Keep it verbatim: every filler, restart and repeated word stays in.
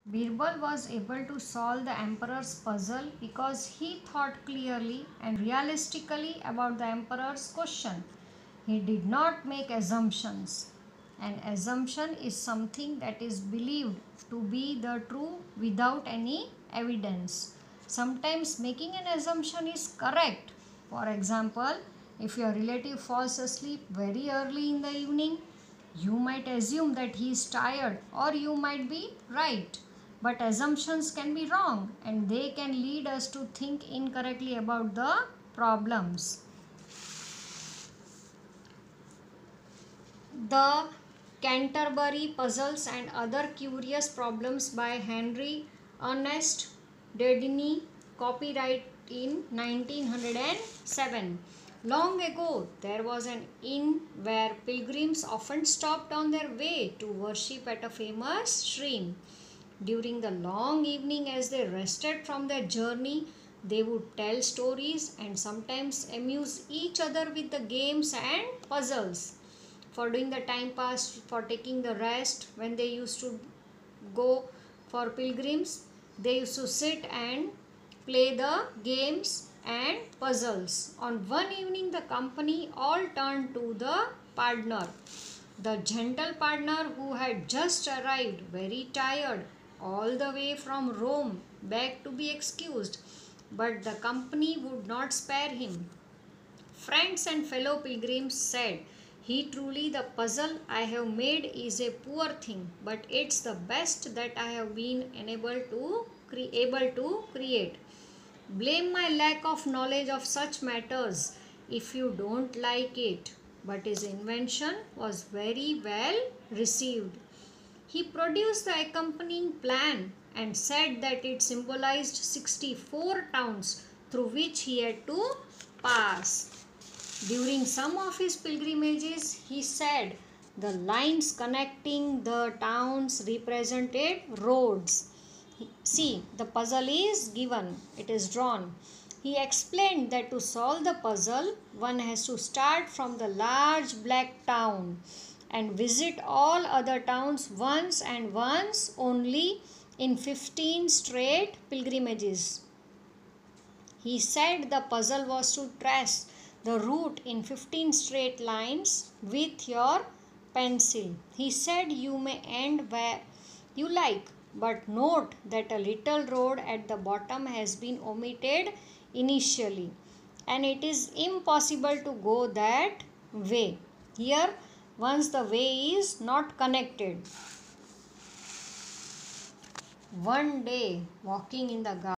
Birbal was able to solve the emperor's puzzle because he thought clearly and realistically about the emperor's question. He did not make assumptions. An assumption is something that is believed to be the true without any evidence. Sometimes making an assumption is correct. For example, if your relative falls asleep very early in the evening, you might assume that he is tired, or you might be right. But assumptions can be wrong and they can lead us to think incorrectly about the problems. The Canterbury Puzzles and Other Curious Problems by Henry Ernest Dewdney, copyright in nineteen oh seven. Long ago, there was an inn where pilgrims often stopped on their way to worship at a famous shrine. During the long evening, as they rested from their journey, they would tell stories and sometimes amuse each other with the games and puzzles. For doing the time pass, for taking the rest, when they used to go for pilgrims, they used to sit and play the games and puzzles. On one evening, the company all turned to the partner. The gentle partner who had just arrived, very tired, all the way from Rome, begged to be excused, but the company would not spare him. Friends and fellow pilgrims said, "He truly the puzzle I have made is a poor thing, but it's the best that I have been enabled to cre- able to create. Blame my lack of knowledge of such matters if you don't like it." But his invention was very well received. He produced the accompanying plan and said that it symbolized sixty-four towns through which he had to pass. During some of his pilgrimages, he said the lines connecting the towns represented roads. See, the puzzle is given, it is drawn. He explained that to solve the puzzle, one has to start from the large black town and visit all other towns once and once only in fifteen straight pilgrimages. He said the puzzle was to trace the route in fifteen straight lines with your pencil. He said you may end where you like, but note that a little road at the bottom has been omitted initially and it is impossible to go that way. Here, once the way is not connected. One day, walking in the garden,